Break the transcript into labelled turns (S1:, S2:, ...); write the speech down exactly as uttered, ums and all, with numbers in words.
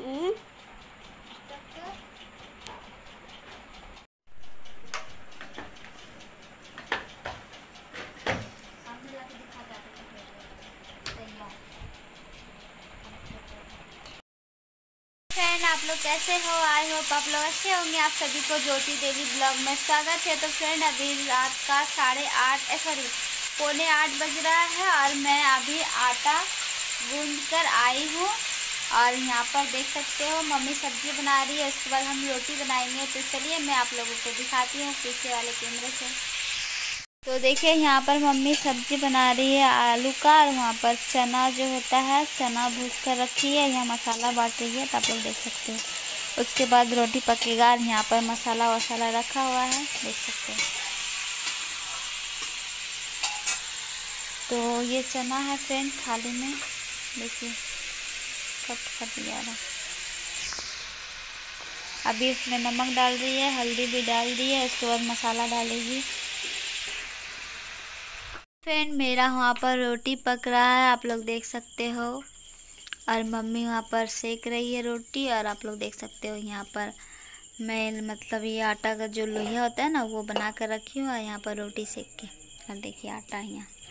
S1: हम्म
S2: friend, आप लोग कैसे हो? आई होप आप लोग अच्छे होंगे। आप सभी को ज्योति देवी ब्लॉग में स्वागत है। तो फ्रेंड, अभी रात का साढ़े आठ सॉरी पौने आठ बज रहा है और मैं अभी आटा गूंद कर आई हूँ। और यहाँ पर देख सकते हो मम्मी सब्जी बना रही है, उसके बाद हम रोटी बनाएंगे। तो चलिए मैं आप लोगों को दिखाती हूँ पीछे वाले कैमरे से। तो देखिए यहाँ पर मम्मी सब्जी बना रही है आलू का, और वहाँ पर चना जो होता है चना भूज कर रखी है। यहाँ मसाला बांट रही है, तो आप लोग देख सकते हो। उसके बाद रोटी पकेगा और यहाँ पर मसाला वसाला रखा हुआ है, देख सकते हो। तो ये चना है फ्रेंड थाली में, देखिए कट कट जा रहा। अभी इसमें नमक डाल रही है, हल्दी भी डाल दी है, उसके बाद मसाला डालेगी। फ्रेंड, मेरा वहाँ पर रोटी पक रहा है, आप लोग देख सकते हो। और मम्मी वहाँ पर सेक रही है रोटी, और आप लोग देख सकते हो यहाँ पर मैं मतलब ये आटा का जो लोहिया होता है ना वो बना कर रखी हूँ, और यहाँ पर रोटी सेक के। और देखिए आटा यहाँ